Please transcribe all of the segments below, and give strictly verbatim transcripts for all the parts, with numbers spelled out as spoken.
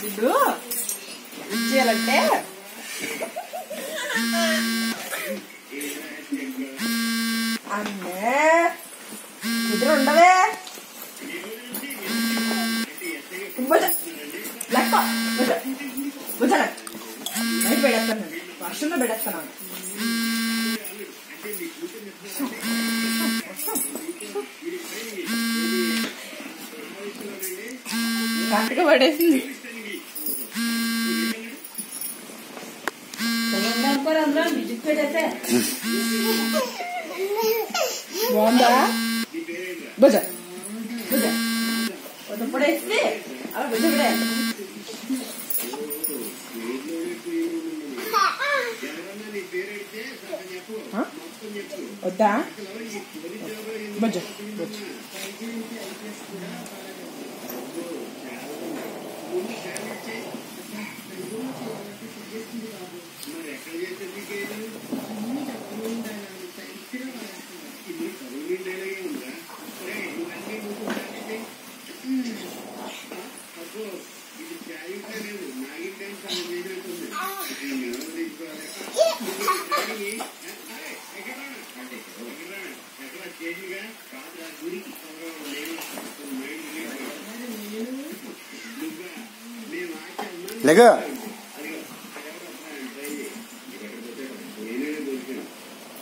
ఇప్పుడు చేయాలంటే అన్నే కుదిరి ఉండవే భుజ లెక్క భుజ భుజ లెక్క బయట పెడేస్తాను వర్షంలో పెడేస్తున్నాను కరెక్ట్గా పడేసింది బాగుందా భుజ భుజ కొంచెం పడేస్తే అలా భుజ పడే వద్దా భుజ భుజ లెగా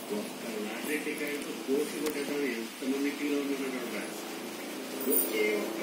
ఎంతమంది కిలో